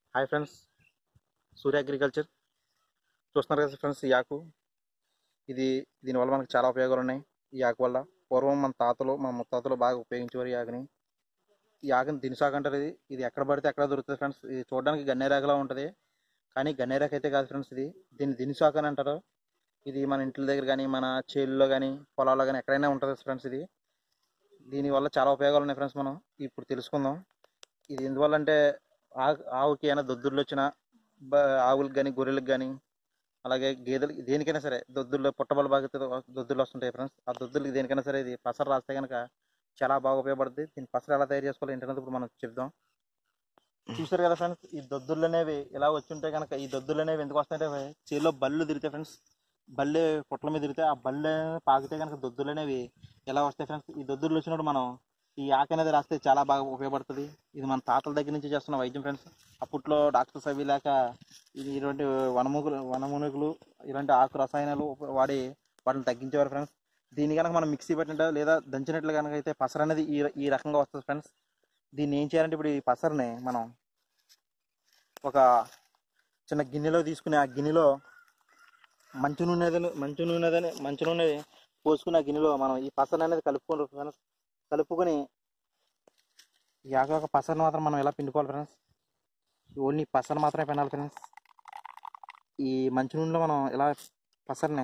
Hi friends, సూర్య agriculture చూస్తున్నారు కదా friends. ఈ ఆకు దీనివల్ల మనకు చాలా ఉపయోగాలు ఉన్నాయి. ఈ ఆకు వల్ల పూర్వం మన ముత్తాతలు బాగా ఉపయోగించేవారు ఈ ఆకుని. ఈ ఆకుని దినుసాకు అంటారు. ఇది ఎక్కడ పడితే ఎక్కడ దొరుకుతుంది ఫ్రెండ్స్. ఇది చూడడానికి గన్నేరాకులా ఉంటుంది, కానీ గన్నేరాకు అయితే కాదు ఫ్రెండ్స్. దీన్ని దినుసాకు అని అంటారు. ఇది మన ఇంట్ల దగ్గర కానీ, మన చేలులో కానీ, పొలాల్లో కానీ ఎక్కడైనా ఉంటుంది ఫ్రెండ్స్. దీనివల్ల చాలా ఉపయోగాలు ఉన్నాయి ఫ్రెండ్స్. మనం ఇప్పుడు తెలుసుకుందాం. ఇది ఎందువల్ల అంటే ఆవుకి ఏమైనా దొద్దుర్లు వచ్చినా, ఆవులకు కానీ, గొర్రెలకు కానీ, అలాగే గేదెలు, దేనికైనా సరే దొద్దుల్లో పుట్టబల బాగా దొద్దులు వస్తుంటాయి ఫ్రెండ్స్. ఆ దొద్దులకి దేనికైనా సరే ఇది పసరు రాస్తే కనుక చాలా బాగా ఉపయోగపడుతుంది. దీని పసరు ఎలా తయారు చేసుకోవాలి ఏంటనేది ఇప్పుడు మనం చెప్దాం. చూసారు కదా ఫ్రెండ్స్, ఈ దొద్దులు అనేవి ఇలా వచ్చి ఉంటే కనుక, ఈ దొద్దులు అనేవి ఎందుకు వస్తాయంటే చేలో బళ్ళు తిరిగితే ఫ్రెండ్స్, బళ్ళే పుట్టల మీద తిరిగితే ఆ బళ్ళు పాకితే కనుక దొద్దులు అనేవి ఎలా వస్తాయి ఫ్రెండ్స్. ఈ దొద్దులు వచ్చినప్పుడు మనం ఈ ఆకు అనేది రాస్తే చాలా బాగా ఉపయోగపడుతుంది. ఇది మన తాతల దగ్గర నుంచి చేస్తున్న వైద్యం ఫ్రెండ్స్. అప్పట్లో డాక్టర్స్ అవి లేక ఇటువంటి వనమూలికలు, ఇలాంటి ఆకు రసాయనాలు వాడి వాటిని తగ్గించేవారు ఫ్రెండ్స్. దీన్ని కనుక మనం మిక్సీ పెట్టినట్టు లేదా దంచినట్లు కనుక అయితే పసరు అనేది ఈ రకంగా వస్తుంది ఫ్రెండ్స్. దీన్ని ఏం చేయాలంటే, ఇప్పుడు ఈ పసరుని మనం ఒక చిన్న గిన్నెలో తీసుకుని, ఆ గిన్నెలో మంచి నూనె పోసుకుని ఆ గిన్నెలో మనం ఈ పసరు అనేది కలుపుకొని ఈ ఆకు యొక్క పసరుని మాత్రం మనం ఎలా పిండుకోవాలి ఫ్రెండ్స్. ఓన్లీ పసరు మాత్రమే పిండాలి ఫ్రెండ్స్. ఈ మంచి నూనెలో మనం ఎలా పసరుని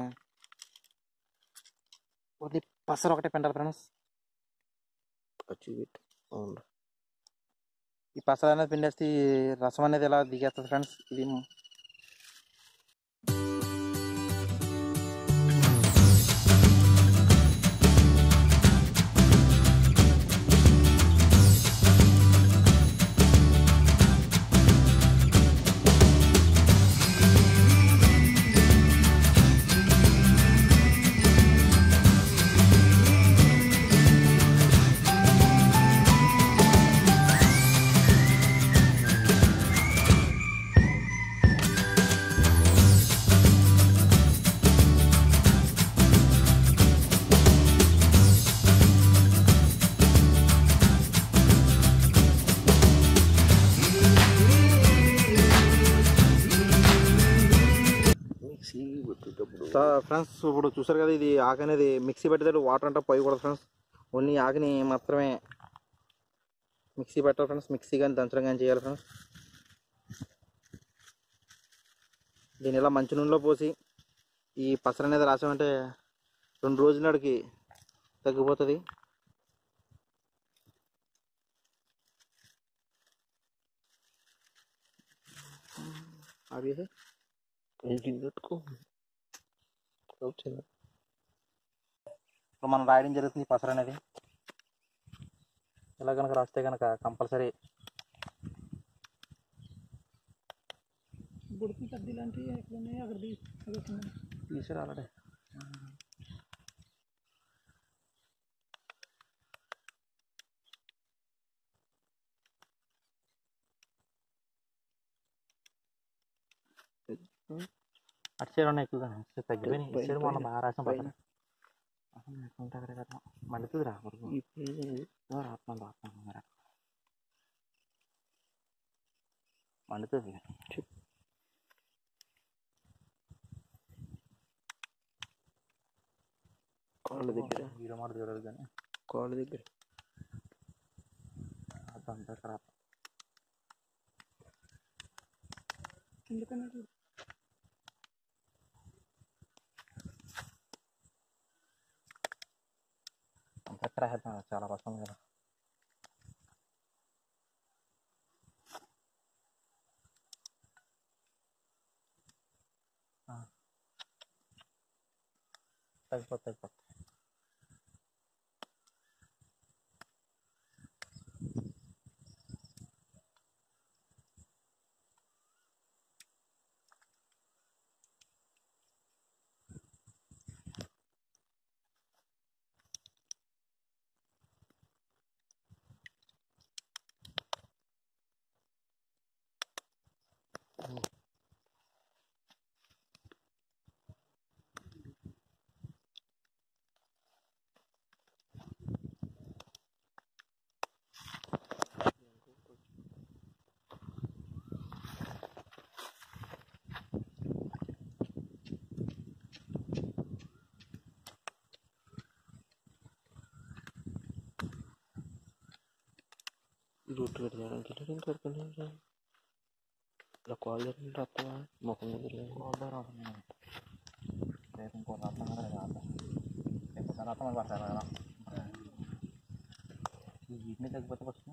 ఓన్లీ పసరు ఒకటే పిండాలి ఫ్రెండ్స్. ఈ పసరు అనేది పిండేస్తే ఈ రసం అనేది ఎలా దిగేస్తుంది ఫ్రెండ్స్. ఇది ఫ్రెండ్స్, ఇప్పుడు చూసారు కదా, ఇది ఆకు అనేది మిక్సీ పెట్టేటప్పుడు వాటర్ అంటే పోయకూడదు ఫ్రెండ్స్. ఓన్లీ ఆకుని మాత్రమే మిక్సీ పెట్టాలి ఫ్రెండ్స్. మిక్సీ కానీ దంచడం కానీ చేయాలి ఫ్రెండ్స్. దీని ఇలా మంచి నూనెలో పోసి ఈ పసరు అనేది రాసామంటే 2 రోజుల నాటికి తగ్గిపోతుంది. ఇప్పుడు మనం రాయడం జరుగుతుంది ఈ పసరు అనేది. ఇలా కనుక రాస్తే కనుక కంపల్సరీ తీసారు ఆల్రెడీ. అటు సైడ్ ఉన్నాయి ఎక్కువగా, తగ్గిపోయినాయి. ఇటు సైడ్ మొన్న బాగా రాసిన పక్కన ఉంటుంది కదా, మండుతుంది రా మండుతుంది. కాళ్ళ దగ్గర వీడియో మాట చూడదు కానీ కాళ్ళ దగ్గర అదంతా ఖరాబ్. ఎందుకన్నా అంతా చాలా కష్టం కదా. తగ్గిపోతుంది. వీటిని తగ్గిపోతే ఫస్ట్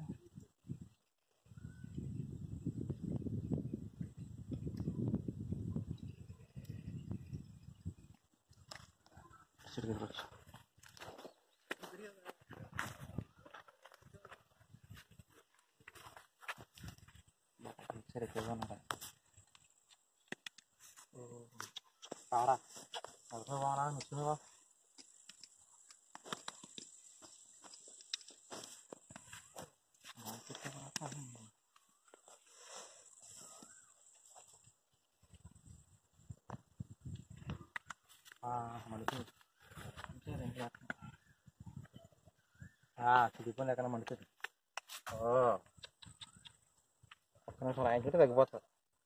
సరే చూడన్నా కారా బాగా నచ్చిందివా మనిషి చిరిగిపోయింది ఎక్కడ మనిషి ఒక్క నిమిషం రాయించుకుంటే తగ్గిపోతుంది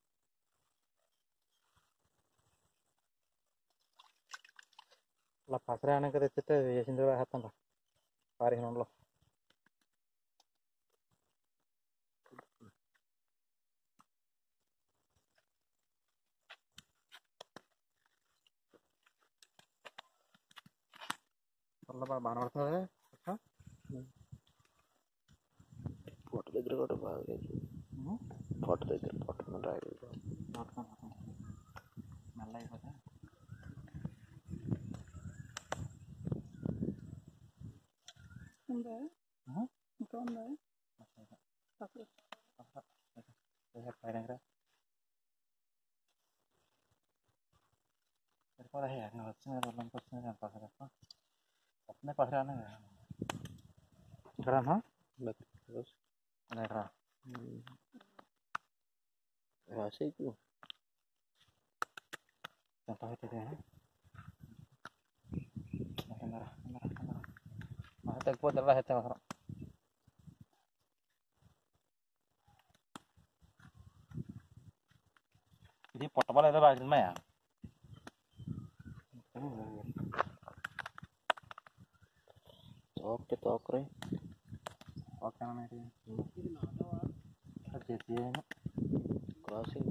అలా పసరాయనక తెచ్చితే వేసిన వేస్తాను 1500లో బాగా పడుతుంది పొట్ట దగ్గర కూడా బాగా పొట్ట దగ్గర పొట్ట రాయలు నల్ల అయిపోతే ఉందా ఇంకా ఉందా వచ్చిన వచ్చింది వస్తుంది పసరానా ఇక్కడన్నా రా రాసేకు ఎంత అవుతుంది తగ్గిపోతే రాస్తే అవసరం ఇది పుట్టబాలు ఏదో బాగున్నాయా తోక్కి తోకరే ఓకేనా జెర్సీ క్రాసింగ్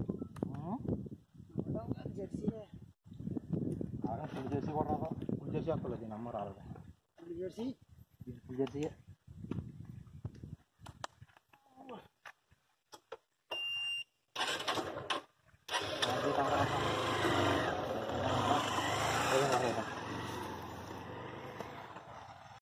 ఫుల్ జెర్సీ కూడా రాదా ఫుల్ జెర్సీ అక్కర్లేదు దీని అమ్మ రాదు జెర్సీ ఫుల్ జెర్సీ